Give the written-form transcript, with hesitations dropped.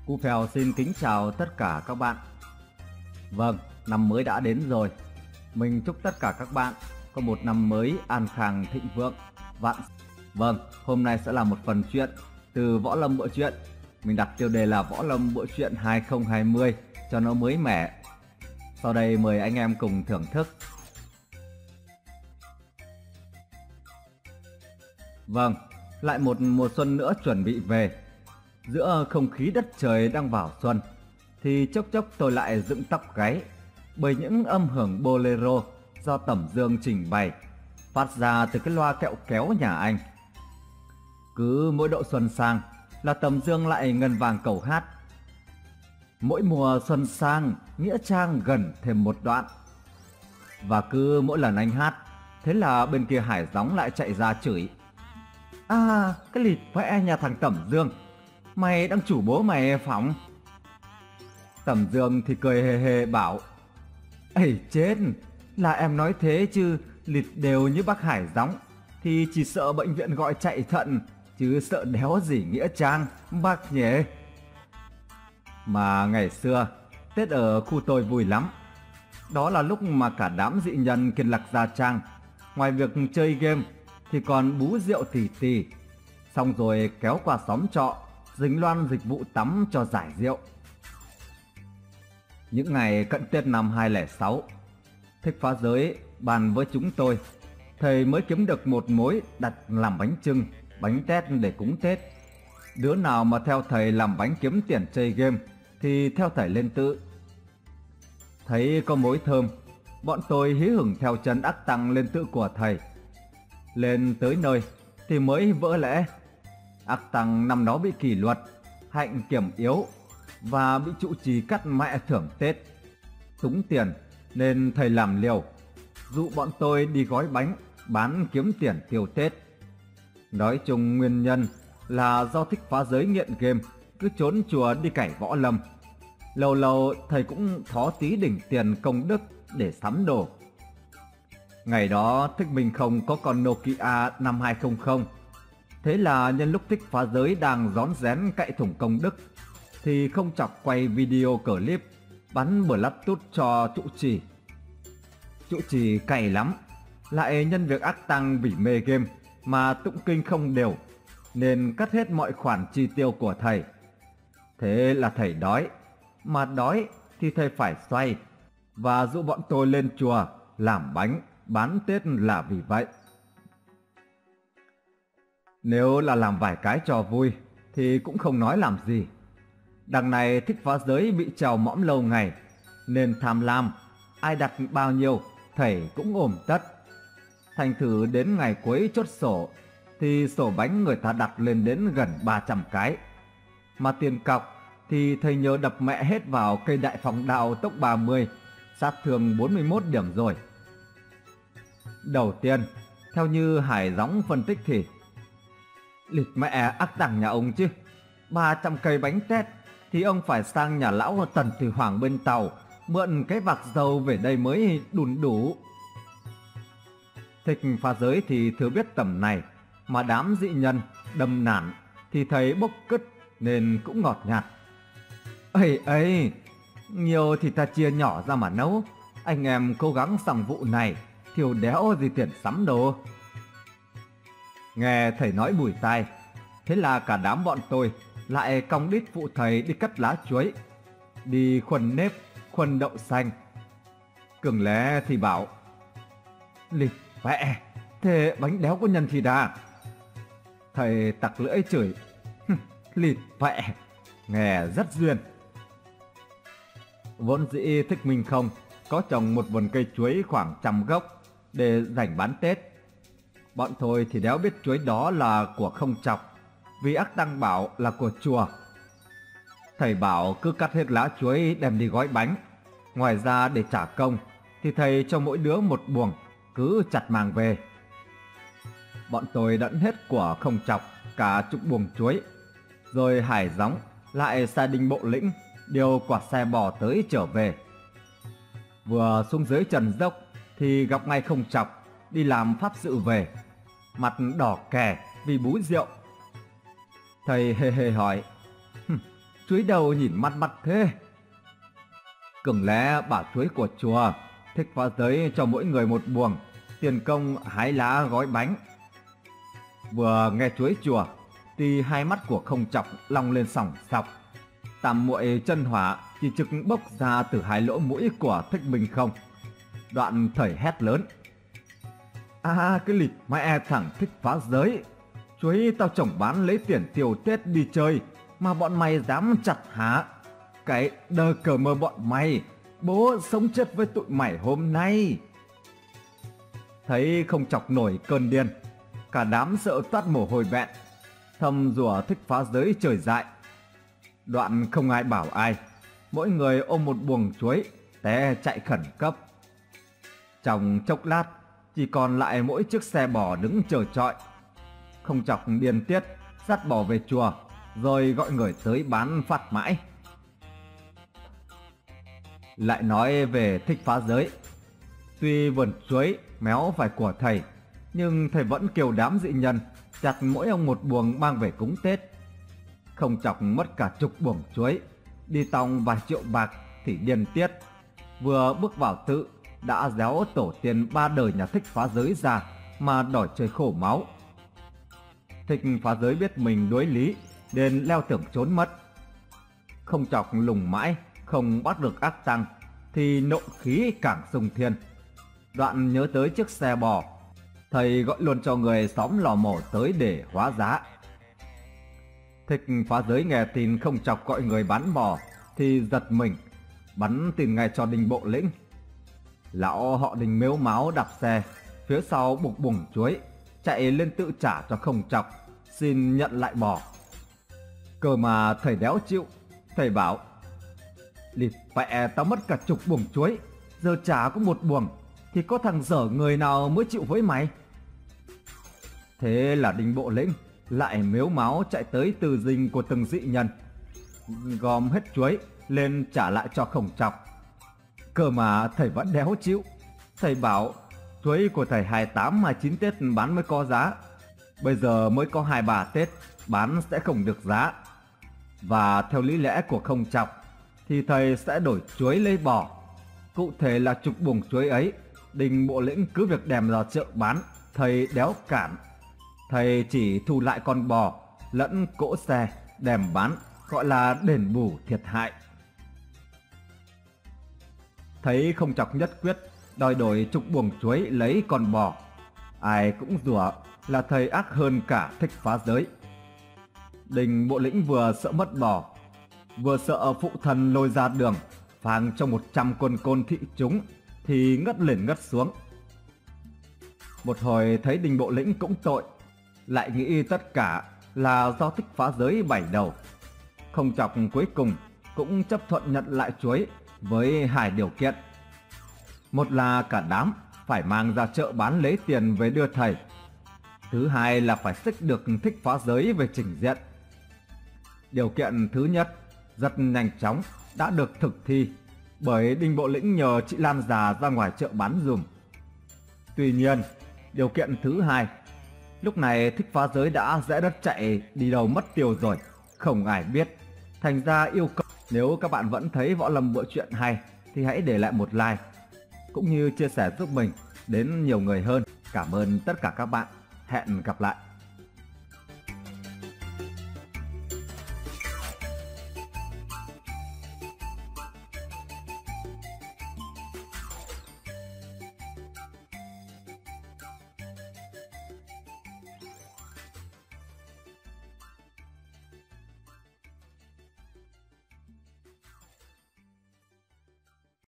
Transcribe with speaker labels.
Speaker 1: Cu Phèo xin kính chào tất cả các bạn. Vâng, năm mới đã đến rồi. Mình chúc tất cả các bạn có một năm mới an khang thịnh vượng, vạn. Vâng, hôm nay sẽ là một phần chuyện từ Võ Lâm Bộ Truyện. Mình đặt tiêu đề là Võ Lâm Bộ Truyện 2020 cho nó mới mẻ. Sau đây mời anh em cùng thưởng thức. Vâng, lại một mùa xuân nữa chuẩn bị về. Giữa không khí đất trời đang vào xuân thì chốc chốc tôi lại dựng tóc gáy bởi những âm hưởng bolero do Tẩm Dương trình bày phát ra từ cái loa kẹo kéo nhà anh. Cứ mỗi độ xuân sang là Tẩm Dương lại ngân vang cầu hát: mỗi mùa xuân sang nghĩa trang gần thêm một đoạn. Và cứ mỗi lần anh hát, thế là bên kia Hải Gióng lại chạy ra chửi: à, cái lịt vẽ nhà thằng Tẩm Dương, mày đang chủ bố mày phỏng. Tẩm Dương thì cười hề hề bảo: ây chết, là em nói thế chứ lịt đều như bác Hải Gióng thì chỉ sợ bệnh viện gọi chạy thận, chứ sợ đéo gì nghĩa trang bác nhỉ. Mà ngày xưa Tết ở khu tôi vui lắm. Đó là lúc mà cả đám dị nhân Kiên Lạc Gia Trang ngoài việc chơi game thì còn bú rượu tì tì, xong rồi kéo qua xóm trọ dính loan dịch vụ tắm cho giải rượu. Những ngày cận Tết năm 2006, Thích Phá Giới bàn với chúng tôi thầy mới kiếm được một mối đặt làm bánh chưng, bánh tét để cúng Tết. Đứa nào mà theo thầy làm bánh kiếm tiền chơi game thì theo thầy lên tự. Thấy có mối thơm, bọn tôi hí hửng theo chân ác tăng lên tự của thầy. Lên tới nơi thì mới vỡ lẽ. Ác tăng năm đó bị kỷ luật, hạnh kiểm yếu và bị trụ trì cắt mẹ thưởng Tết. Túng tiền nên thầy làm liều dụ bọn tôi đi gói bánh bán kiếm tiền tiêu Tết. Nói chung nguyên nhân là do Thích Phá Giới nghiện game, cứ trốn chùa đi cày võ lâm. Lâu lâu thầy cũng thó tí đỉnh tiền công đức để sắm đồ. Ngày đó Thích Minh không có con Nokia 5200. Thế là nhân lúc Thích Phá Giới đang rón rén cậy thủng công đức thì không chọc quay video clip bắn bờ lắp tút cho trụ trì. Trụ trì cày lắm, lại nhân việc ác tăng vì mê game mà tụng kinh không đều nên cắt hết mọi khoản chi tiêu của thầy. Thế là thầy đói, mà đói thì thầy phải xoay, và dụ bọn tôi lên chùa làm bánh bán Tết là vì vậy. Nếu là làm vài cái trò vui thì cũng không nói làm gì. Đằng này Thích Phá Giới bị trèo mõm lâu ngày nên tham lam, ai đặt bao nhiêu thầy cũng ôm tất. Thành thử đến ngày cuối chốt sổ thì sổ bánh người ta đặt lên đến gần 300 cái. Mà tiền cọc thì thầy nhớ đập mẹ hết vào cây đại phòng đạo tốc 30, sát thương 41 điểm rồi. Đầu tiên, theo như Hải Gióng phân tích thì lịt mẹ ác tăng nhà ông chứ, 300 cây bánh tét thì ông phải sang nhà lão Tần Thủy Hoàng bên Tàu mượn cái vạc dầu về đây mới đùn đủ. Thích Phá Giới thì thừa biết tầm này, mà đám dị nhân đâm nản thì thấy bốc cứt nên cũng ngọt nhạt. Ây ây, nhiều thì ta chia nhỏ ra mà nấu, anh em cố gắng xong vụ này, thiểu đéo gì tiền sắm đồ. Nghe thầy nói bùi tai, thế là cả đám bọn tôi lại cong đít phụ thầy đi cắt lá chuối, đi khuân nếp, khuân đậu xanh. Cường Lé thì bảo: lịt vẽ, thế bánh đéo có nhân thì đà. Thầy tặc lưỡi chửi: lịt vẽ, nghe rất duyên. Vốn dĩ Thích Minh không có trồng một vườn cây chuối khoảng 100 gốc để dành bán Tết. Bọn tôi thì đéo biết chuối đó là của không chọc, vì ác tăng bảo là của chùa. Thầy bảo cứ cắt hết lá chuối đem đi gói bánh, ngoài ra để trả công thì thầy cho mỗi đứa một buồng, cứ chặt mang về. Bọn tôi đẫn hết của không chọc cả chục buồng chuối. Rồi Hải Gióng lại sai Đinh Bộ Lĩnh điều quả xe bò tới trở về. Vừa xuống dưới trần dốc thì gặp ngay không chọc đi làm pháp sự về, mặt đỏ kè vì bú rượu. Thầy hề hề hỏi: chuối đầu nhìn mặt mặt thế. Cừng lẽ bà chuối của chùa thích phá giới cho mỗi người một buồng, tiền công hái lá gói bánh. Vừa nghe chuối chùa thì hai mắt của Không Chọc long lên sòng sọc. Tam muội chân hỏa chỉ trực bốc ra từ hai lỗ mũi của Thích Bình Không. Đoạn thầy hét lớn: À, cái lịch mẹ thằng thích phá giới, chuối tao trồng bán lấy tiền tiêu Tết đi chơi mà bọn mày dám chặt hả? Cái đơ cờ mơ bọn mày, bố sống chết với tụi mày hôm nay. Thấy Không Chọc nổi cơn điên, cả đám sợ toát mồ hôi vẹn, thầm rủa thích phá giới trời dại. Đoạn không ai bảo ai, mỗi người ôm một buồng chuối té chạy khẩn cấp. Trong chốc lát chỉ còn lại mỗi chiếc xe bò đứng chờ trọi. Không Chọc điên tiết dắt bò về chùa, rồi gọi người tới bán phát mãi. Lại nói về thích phá giới, tuy vườn chuối méo phải của thầy, nhưng thầy vẫn kêu đám dị nhân chặt mỗi ông một buồng mang về cúng Tết. Không Chọc mất cả chục buồng chuối, đi tòng vài triệu bạc thì điên tiết. Vừa bước vào tự đã réo tổ tiên ba đời nhà thích phá giới ra mà đòi chơi khổ máu. Thích phá giới biết mình đối lý nên leo tường trốn mất. Không Chọc lùng mãi không bắt được ác tăng thì nộ khí càng sung thiên. Đoạn nhớ tới chiếc xe bò, thầy gọi luôn cho người xóm lò mổ tới để hóa giá. Thích phá giới nghe tin Không Chọc gọi người bán bò thì giật mình, bắn tin ngay cho Đinh Bộ Lĩnh. Lão họ Đinh mếu máo đạp xe phía sau buộc buồng chuối, chạy lên tự trả cho Không Chọc, xin nhận lại bò. Cơ mà thầy đéo chịu, thầy bảo: Lịt mẹ tao mất cả chục buồng chuối, giờ trả có một buồng thì có thằng dở người nào mới chịu với mày. Thế là Đinh Bộ Lĩnh lại mếu máo chạy tới từ dinh của từng dị nhân, gom hết chuối lên trả lại cho Không Chọc. Cơ mà thầy vẫn đéo chịu. Thầy bảo chuối của thầy 28, 29 Tết bán mới có giá, bây giờ mới có 23 Tết bán sẽ không được giá. Và theo lý lẽ của Không Chọc thì thầy sẽ đổi chuối lấy bò. Cụ thể là chục buồng chuối ấy, Đinh Bộ Lĩnh cứ việc đem ra chợ bán, thầy đéo cản. Thầy chỉ thu lại con bò lẫn cỗ xe đem bán, gọi là đền bù thiệt hại. Thấy Không Chọc nhất quyết đòi đổi chục buồng chuối lấy con bò, ai cũng rủa là thầy ác hơn cả thích phá giới. Đinh Bộ Lĩnh vừa sợ mất bò, vừa sợ phụ thần lôi ra đường phang cho 100 quân côn thị chúng thì ngất lên ngất xuống. Một hồi thấy Đinh Bộ Lĩnh cũng tội, lại nghĩ tất cả là do thích phá giới bảy đầu. Không Chọc cuối cùng cũng chấp thuận nhận lại chuối với hai điều kiện. Một là cả đám phải mang ra chợ bán lấy tiền về đưa thầy. Thứ hai là phải xích được thích phá giới về trình diện. Điều kiện thứ nhất rất nhanh chóng đã được thực thi, bởi Đinh Bộ Lĩnh nhờ chị Lan già ra ngoài chợ bán dùm. Tuy nhiên, điều kiện thứ hai, lúc này thích phá giới đã rẽ đất chạy đi đâu mất tiêu rồi, không ai biết. Thành ra yêu cầu nếu các bạn vẫn thấy Võ Lâm Bộ Truyện hay thì hãy để lại một like, cũng như chia sẻ giúp mình đến nhiều người hơn. Cảm ơn tất cả các bạn. Hẹn gặp lại.